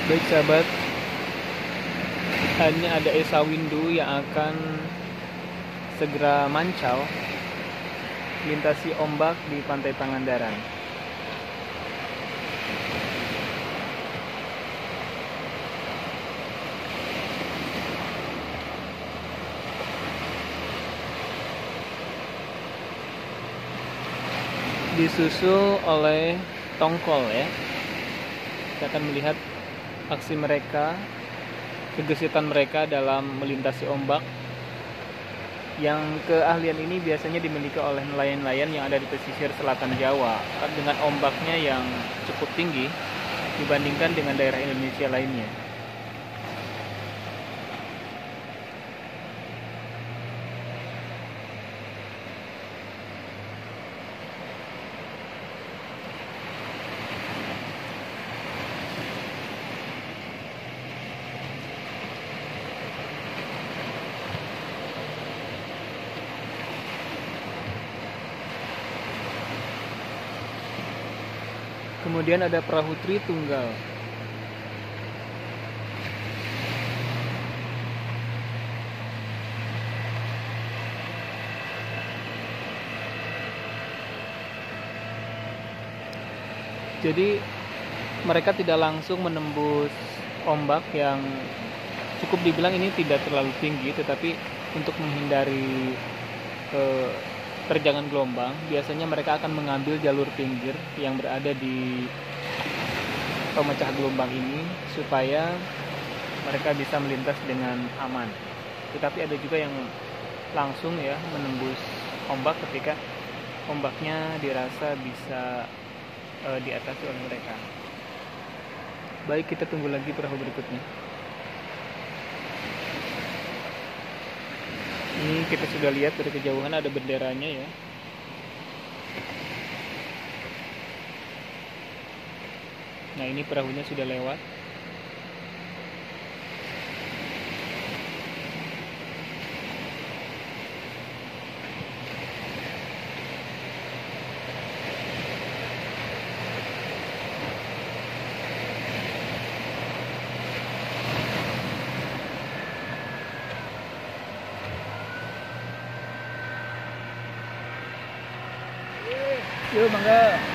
Baik sahabat, ini ada Esa Windu yang akan segera mancal melintasi ombak di pantai Pangandaran. Disusul oleh tongkol ya. Kita akan melihat aksi mereka, kegesitan mereka dalam melintasi ombak. Yang keahlian ini biasanya dimiliki oleh nelayan-nelayan yang ada di pesisir selatan Jawa dengan ombaknya yang cukup tinggi dibandingkan dengan daerah Indonesia lainnya. Kemudian ada perahu Tritunggal. Jadi mereka tidak langsung menembus ombak yang cukup dibilang ini tidak terlalu tinggi, tetapi untuk menghindari terjangan gelombang, biasanya mereka akan mengambil jalur pinggir yang berada di pemecah gelombang ini supaya mereka bisa melintas dengan aman. Tetapi ada juga yang langsung ya menembus ombak ketika ombaknya dirasa bisa diatasi oleh mereka. Baik, kita tunggu lagi perahu berikutnya. Ini kita sudah lihat dari kejauhan ada benderanya ya. Nah, ini perahunya sudah lewat. Yuk, mangga.